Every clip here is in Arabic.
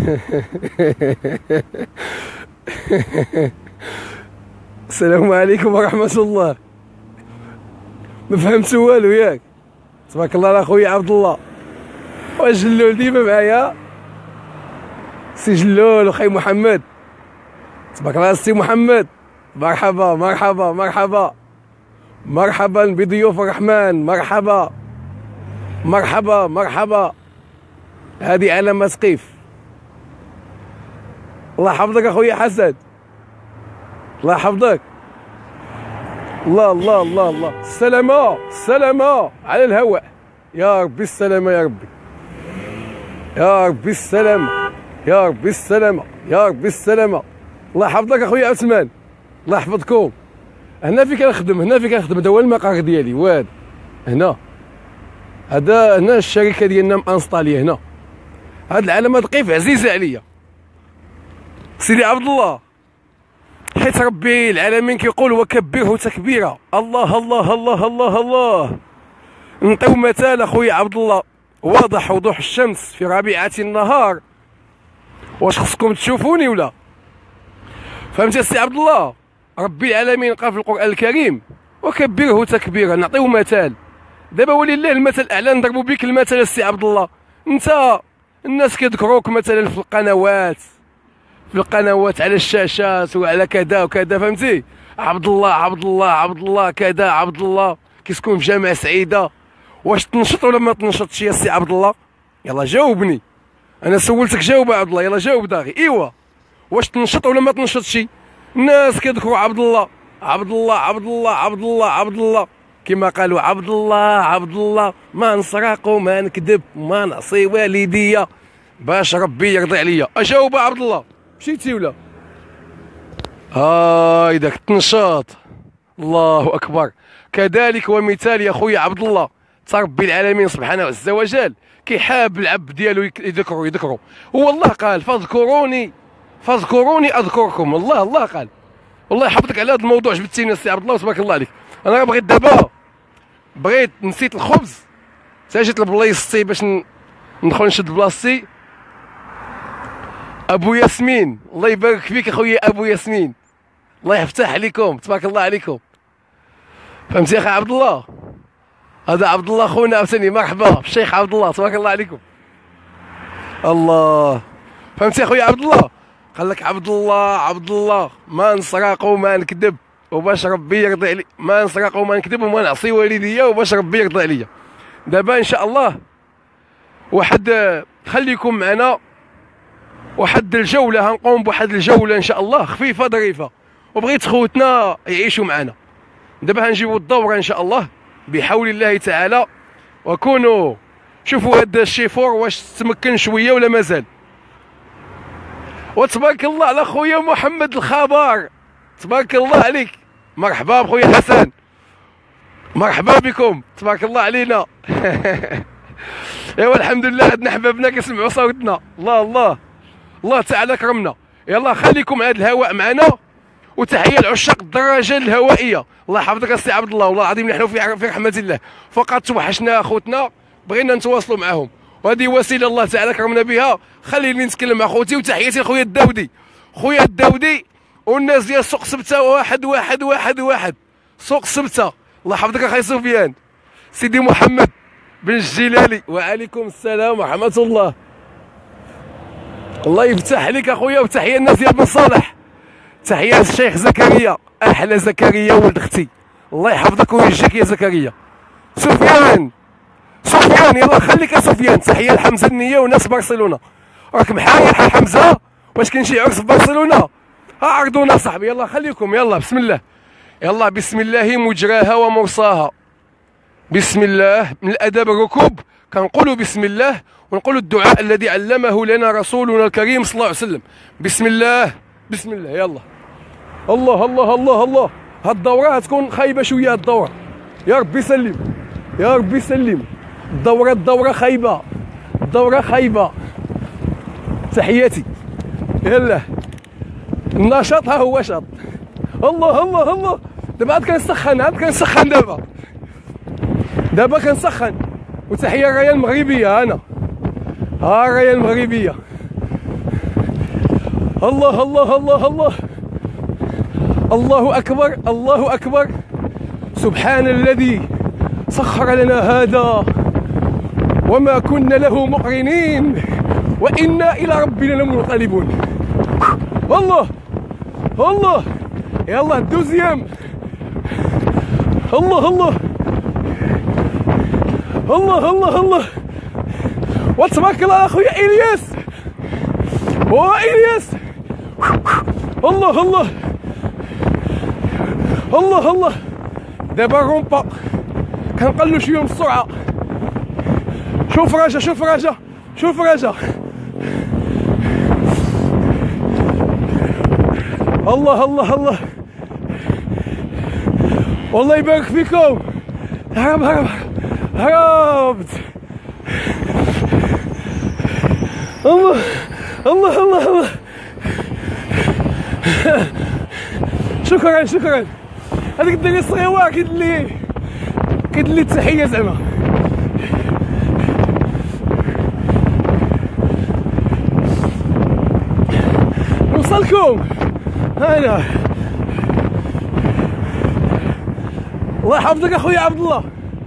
السلام عليكم ورحمة الله. ما فهمت والو ياك؟ تبارك الله على خويا عبد الله. وجلول ديما معايا سي جلول وخي محمد. تبارك الله سي محمد. مرحبا مرحبا مرحبا مرحبا بضيوف الرحمن. مرحبا مرحبا مرحبا. هذه علامة سقيف. الله يحفظك اخويا حسن. الله يحفظك. الله الله الله الله. السلامة السلامة على الهواء. يا ربي السلامة يا ربي. يا ربي السلامة يا ربي السلامة يا ربي السلامة. الله يحفظك اخويا عثمان. الله يحفظكم. هنا فين كنخدم هذا هو المقر ديالي. واد هنا هذا هنا الشركة ديالنا مانسطاليه هنا. هاد العلامة دقيف عزيزة عليا سيدي عبد الله، حيت ربي العالمين كيقول وكبره تكبيرا. الله الله الله الله الله. نعطيو مثال اخويا عبد الله واضح وضوح الشمس في ربيعة النهار. واش خصكم تشوفوني ولا؟ فهمتي السي عبد الله؟ ربي العالمين قال في القرآن الكريم وكبره تكبيرا. نعطيو مثال دابا ولله المثل الاعلى. نضربوا بك المثل السي عبد الله. انت الناس كيذكروك مثلا في القنوات على الشاشات وعلى كذا وكذا، فهمتي؟ عبد الله عبد الله عبد الله كذا عبد الله كيسكن في جامع سعيده. واش تنشط ولا ما تنشطش يا سي عبد الله؟ يلا جاوبني، انا سولتك جاوب يا عبد الله. يلا جاوب داغي. ايوا واش تنشط ولا ما تنشطش؟ الناس كيذكروا عبد الله عبد الله عبد الله عبد الله عبد الله كما قالوا عبد الله ما نسرق وما نكذب وما نعصي والديا باش ربي يرضي عليا. اجاوب عبد الله. مشيتي ولا؟ هاي داك التنشاط. الله اكبر. كذلك ومثال يا خويا عبد الله ربي العالمين سبحانه عز وجل كيحاب العبد ديالو يذكروا. هو الله قال فاذكروني اذكركم. الله قال. والله يحفظك على هذا الموضوع. جبتيني السي عبد الله تبارك الله عليك. انا بغيت دابا نسيت الخبز جيت لبلايصتي باش ندخل نشد بلاصتي. ابو ياسمين الله يبارك فيك اخويا ابو ياسمين. الله يفتح عليكم تبارك الله عليكم. فهمتي يا اخي عبد الله؟ هذا عبد الله خونا عاوتاني. مرحبا الشيخ عبد الله تبارك الله عليكم. الله فهمتي يا اخويا عبد الله؟ قال لك عبد الله ما نسرق وما نكذب وباش ربي يرضي علي. ما نسرق وما نكذب وما نعصي والديا وباش ربي يرضي عليا. دابا ان شاء الله خليكم معنا واحد الجوله. غنقوم بواحد الجوله ان شاء الله خفيفه ظريفه وبغيت خوتنا يعيشوا معنا. دابا غنجيبوا الدوره ان شاء الله بحول الله تعالى. وكونوا شوفوا هذا الشيفور واش تمكن شويه ولا مازال. وتبارك الله على خويا محمد الخبر. تبارك الله عليك. مرحبا بخويا حسن. مرحبا بكم تبارك الله علينا. ايوا الحمد لله عندنا حبابنا كيسمعوا صوتنا. الله تعالى كرمنا. يلا خليكم هذا الهواء معنا. وتحيه لعشاق الدراجه الهوائيه. الله يحفظك السي عبد الله. والله العظيم نحن في رحمه الله. فقط توحشنا اخوتنا بغينا نتواصلوا معهم وهذه وسيله الله تعالى كرمنا بها. خليني نتكلم مع خوتي. وتحياتي لخويا الداودي والناس ديال سوق سبته. واحد سوق سبته. الله يحفظك اخي سفيان. سيدي محمد بن الجلالي. وعليكم السلام ورحمه الله. الله يفتح عليك اخويا. وتحيه الناس ديال بن صالح. تحيه الشيخ زكريا. احلى زكريا ولد اختي. الله يحفظك ويجيك يا زكريا. سفيان يلا خليك يا سفيان. تحيه لحمزه النيه وناس برشلونه. راك محايح حمزه. واش كاين شي عرس في برشلونه؟ عرضونا صاحبي. يلا خليكم. يلا بسم الله. يلا بسم الله مجراها ومرساها. بسم الله من الادب الركوب كنقولوا بسم الله ونقولوا الدعاء الذي علمه لنا رسولنا الكريم صلى الله عليه وسلم. بسم الله يلا. الله هاد الدوره غتكون خايبه شويه. هاد الدوره يا ربي سلم. الدوره خايبه. تحياتي. يلا النشاط ها هو شاط. الله دابا عاد كنسخن دابا كنسخن. وتحيه الرايه المغربيه. الرايه المغربيه الله الله الله الله. الله أكبر الله أكبر. سبحان الذي سخر لنا هذا وما كنا له مقرنين وإنا إلى ربنا لمنقلبون. الله الله. يلا الدوزيام. الله الله الله الله الله. وتبارك الله اخويا الياس. إلياس. الله الله الله الله. دابا الرومبا كنقلو شويه من السرعه. شوف رجا شوف رجا شوف رجا. الله الله الله. والله يبارك فيكم. هرب هرب هربت. الله الله الله الله. شكرا شكرا. هذيك الدري الصغيوه كيدير لي التحيه زعما. نوصلكم هنا. الله يحفظك اخويا عبد الله.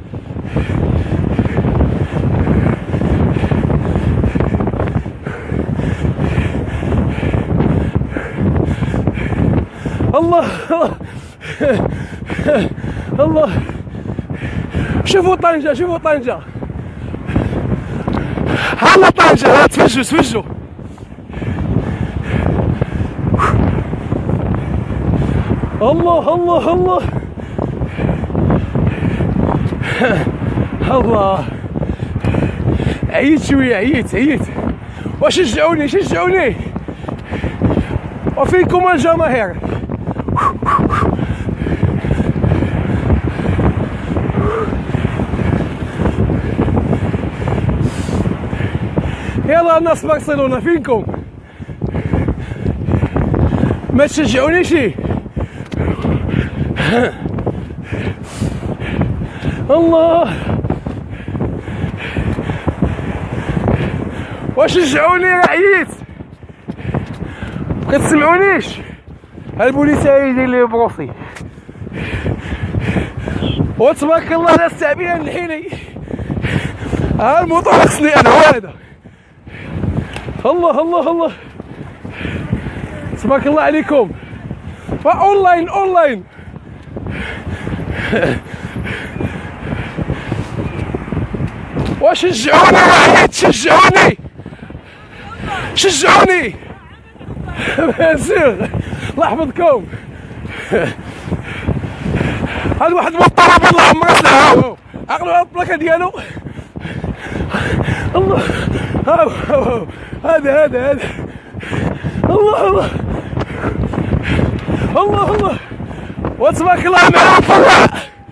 الله الله. شوفوا طنجة شوفوا طنجة. هلا طنجة. ها تفجوا تفجوا. الله الله الله الله. عييت شوية عييت وشجعوني شجعوني. وفيكم الجماهير. يلا الناس برشلونة فينكم. ما تشجعونيش. الله وشجعوني. عييت كتسمعونيش. البوليس يدير لي بروسي. وتبارك الله لا استعبينا الحيني. ها الموطور خصني انا هذا. الله الله الله. تبارك الله عليكم. اونلاين اونلاين. وشجعوني. عييت شجعوني شجعوني. الله يحفظكم. هذا واحد من الطرب الله عمره ساعه. عقلوا البلاكه ديالو. الله هذا الله الله الله الله. وتبارك الله معنا الفرع.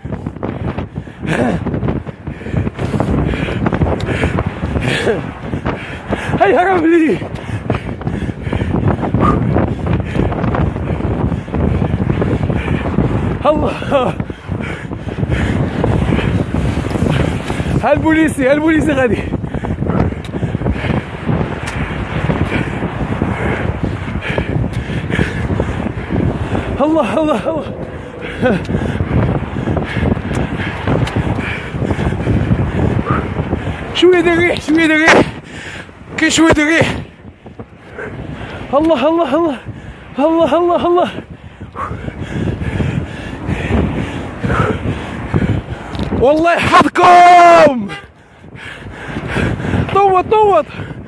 هاي هرب لي. الله. هالبوليسي غادي. الله الله الله. شويه د الريح شويه د الريح. كاين شويه د الريح. الله الله الله الله الله الله. والله يحفظكم. طوط طوط.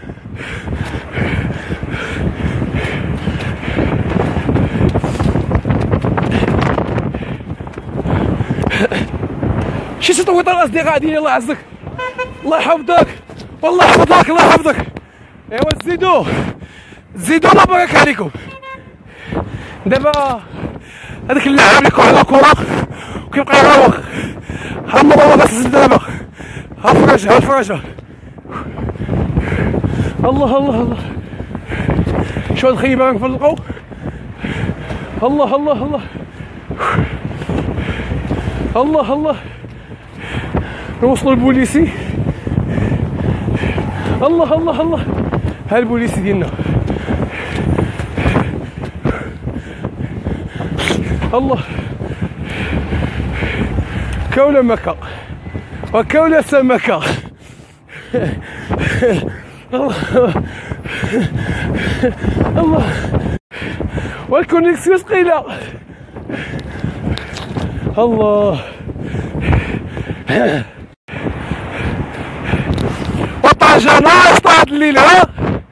شي تطويط الاصدقاء ديالي. الله يعزك الله يحفظك والله يحفظك الله يحفظك. ايوا زيدوا الله يبارك عليكم. دابا هذاك اللاعب اللي كيلعب كره وكيبقى يراوغ. ها الموضوع بس دابا. ها الفرجه. الله الله الله. شو الخيبه نفلقوا. الله الله الله الله الله. نوصلوا البوليسي. الله الله الله. ها البوليسي ديالنا. الله. كون مكة وكون سمكة. الله الله. والكونيكسيون ثقيلة. الله. وطنجة ناقص طلعت الليلة ها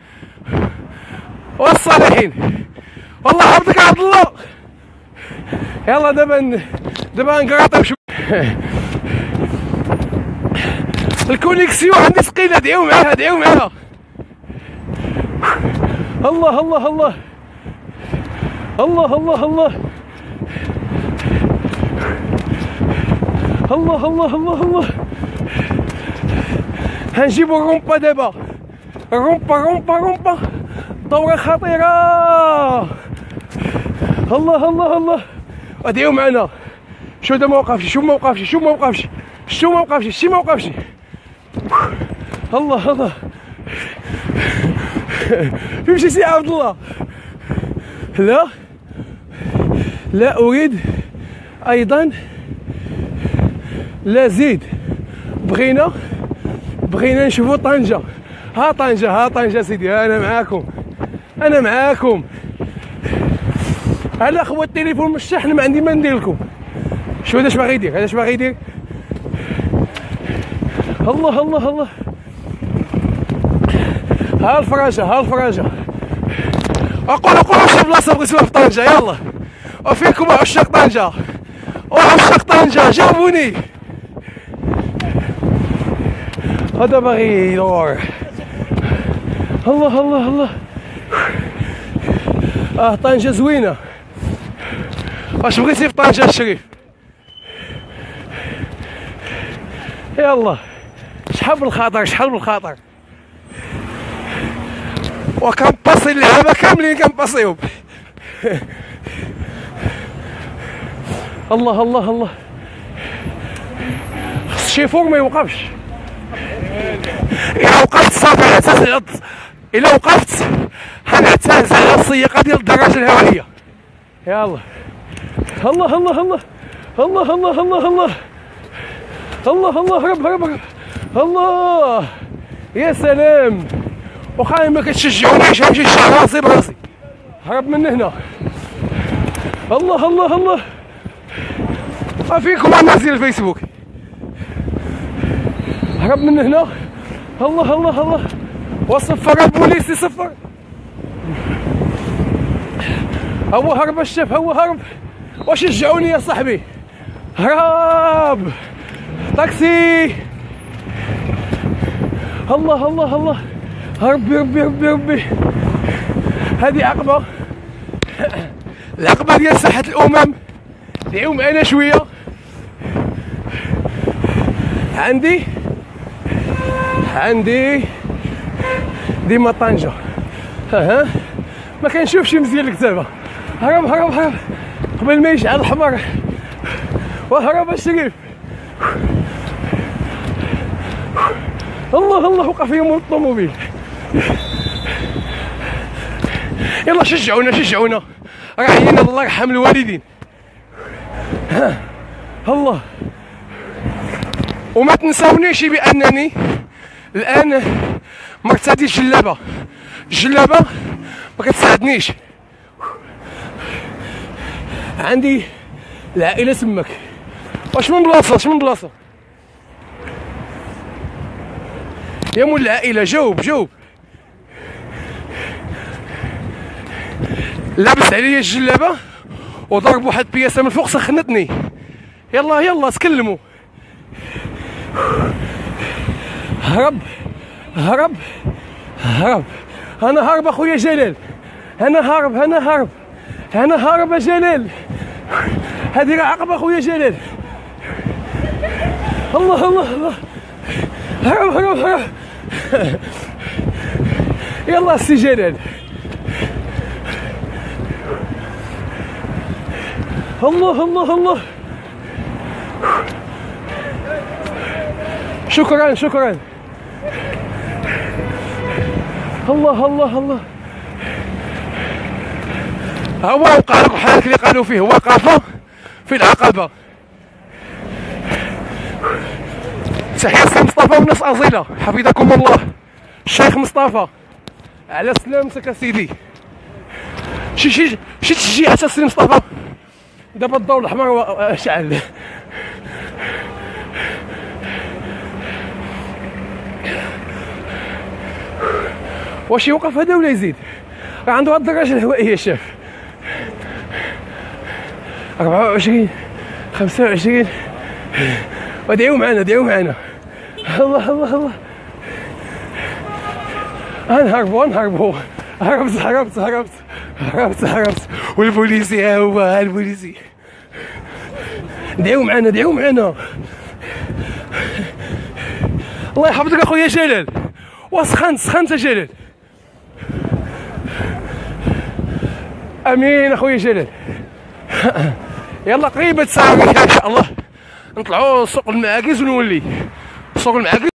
والصالحين. والله حفظك عبد الله. يلا دابا نقراطيو شويه. الكونيكسيون عندي ثقيله. دعيو معاها دعيو معاها. الله الله الله الله الله الله الله الله الله الله. هنجيبو الرومبا دابا. رومبا رومبا رومبا. دورة خطيرة. الله الله الله. ادعيو معنا. شو ده ما وقفش. شو ما وقفش. شو ما وقفش. شو ما وقفش. شي ما وقفش. الله الله. فهمتي سي عبد الله؟ لا لا اريد ايضا لا زيد. بغينا نشوفوا طنجة. ها طنجة ها طنجة سيدي. انا معاكم انا معاكم. هلا خو التليفون من الشحن ما عندي ما ندير لكم. شو هذا اش باغي يدير؟ هذا اش باغي يدير؟ الله الله الله. ها الفراجة ها الفراجة. قولوا شي بلاصة بغيتوها في طنجة. يلا وفيكم عشاق طنجة وعشاق طنجة جاوبوني. هذا باغي يدور. الله الله الله. طنجة زوينة. واش بغيتي في طنجة الشريف؟ يلا شحال بالخاطر شحال بالخاطر. وكنباصي اللعابة كاملين كنباصيهم. الله الله الله. خص الشيفور ما يوقفش. إلا وقفت صافي غنعتزل. إلا وقفت غنعتزل على السياقة ديال الدراجة الهوائية. يلا الله الله الله الله الله الله الله الله الله. هرب هرب هرب. الله يا سلام. وخا ما كتشجعونيش غنمشي نشعل راسي براسي. هرب من هنا. الله الله الله. فيكم منازل الفيسبوك. هرب من هنا. الله الله الله. وصفر البوليس يصفر. هو هرب الشيف هو هرب. وشجعوني يا صاحبي. هرب طاكسي. الله الله الله. ربي ربي ربي ربي. هذه عقبة. العقبة ديال ساحة الأمم. دعيو معنا شوية. عندي ديما طنجة. ها ما كنشوفش مزيان الكتابة. هرب هرب هرب قبل ما يشعل الحمر. وهرب الشريف. الله الله وقع فيهم الطوموبيل. يلا شجعونا راه عينا. الله يرحم الوالدين. الله. وما تنساونيش بانني الان مرتدي الجلابه ما كتساعدنيش. عندي العائله تماك. واش من بلاصه يا مول العائله؟ جاوب. لابس عليا الجلابه وضرب واحد بياسه من فوق سخنتني. يلا تكلموا. هرب انا هرب اخويا جلال. انا هرب يا جلال. هذه راه عقبه اخويا جلال. الله الله الله. هرب يلا سي جلال. الله الله الله. شكرا الله الله الله. هو وقع لك حالك اللي قالوا فيه وقف في العقبة. تحية السي مصطفى والناس أصيلة، حفظكم الله. الشيخ مصطفى على سلامتك اسيدي. شي تشجيع حتى السي مصطفى. دابا الضوء الاحمر شعل. واش يوقف هذا ولا يزيد؟ راه عنده هاد الدراجه الهوائيه شاف. 24 25. ودعيو معنا دعيو معنا. الله الله الله. نهربوا. هربت. والبوليسي ها هو البوليسي. دعيو معنا. الله يحفظك اخويا جلال. وسخنت جلال. امين اخويا جلال. يلا قريبة ساعة ان شاء الله نطلعوا سوق المعاكس ونولي سوق المعاكس.